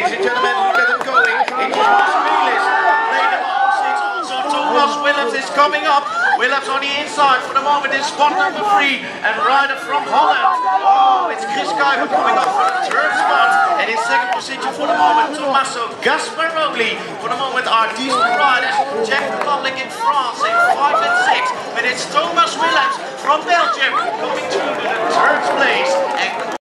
ladies and gentlemen, look at them going. It was Wheelers. Play number 06 also. Thomas Willems is coming up. Willems on the inside for the moment is spot number 3. And rider from Holland. Oh, it's Chris Kuiper coming up for the third spot. And in second position for the moment, Tommaso Gasparoli. For the moment are these two riders. Czech Republic in France in 5 and 6. But it's Thomas Willems from Belgium coming through to the third place. And